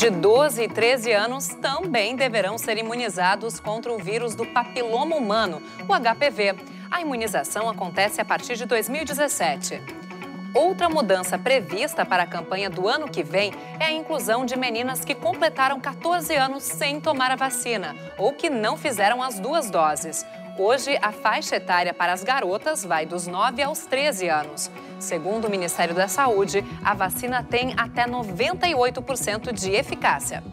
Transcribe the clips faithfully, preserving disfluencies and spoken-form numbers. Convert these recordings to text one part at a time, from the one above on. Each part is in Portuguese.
de doze e treze anos também deverão ser imunizados contra o vírus do papiloma humano, o H P V. A imunização acontece a partir de dois mil e dezessete. Outra mudança prevista para a campanha do ano que vem é a inclusão de meninas que completaram quatorze anos sem tomar a vacina ou que não fizeram as duas doses. Hoje, a faixa etária para as garotas vai dos nove aos treze anos. Segundo o Ministério da Saúde, a vacina tem até noventa e oito por cento de eficácia.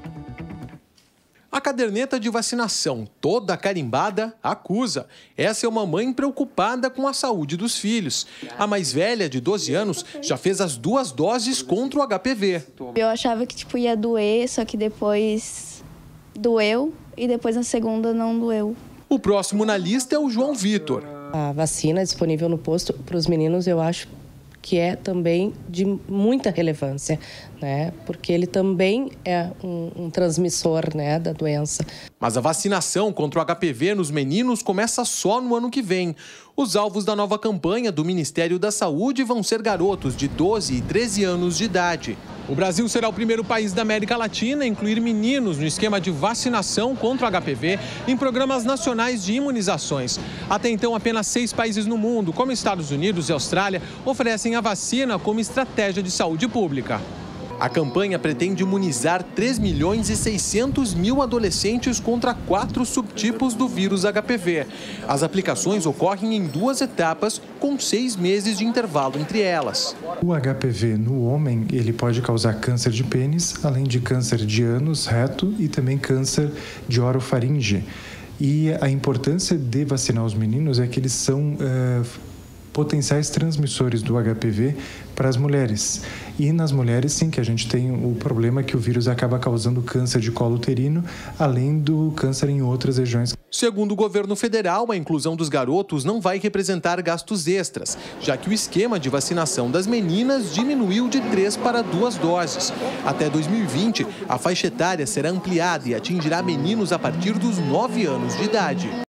A caderneta de vacinação, toda carimbada, acusa. Essa é uma mãe preocupada com a saúde dos filhos. A mais velha, de doze anos, já fez as duas doses contra o H P V. Eu achava que tipo, ia doer, só que depois doeu e depois na segunda não doeu. O próximo na lista é o João Vitor. A vacina disponível no posto para os meninos, eu acho que é também de muita relevância, né? Porque ele também é um, um transmissor, né, da doença. Mas a vacinação contra o H P V nos meninos começa só no ano que vem. Os alvos da nova campanha do Ministério da Saúde vão ser garotos de doze e treze anos de idade. O Brasil será o primeiro país da América Latina a incluir meninos no esquema de vacinação contra o H P V em programas nacionais de imunizações. Até então, apenas seis países no mundo, como Estados Unidos e Austrália, oferecem a vacina como estratégia de saúde pública. A campanha pretende imunizar três milhões e seiscentos mil adolescentes contra quatro subtipos do vírus H P V. As aplicações ocorrem em duas etapas, com seis meses de intervalo entre elas. O H P V no homem, ele pode causar câncer de pênis, além de câncer de ânus, reto e também câncer de orofaringe. E a importância de vacinar os meninos é que eles são uh, potenciais transmissores do H P V para as mulheres. E nas mulheres, sim, que a gente tem o problema que o vírus acaba causando câncer de colo uterino, além do câncer em outras regiões. Segundo o governo federal, a inclusão dos garotos não vai representar gastos extras, já que o esquema de vacinação das meninas diminuiu de três para duas doses. Até dois mil e vinte, a faixa etária será ampliada e atingirá meninos a partir dos nove anos de idade.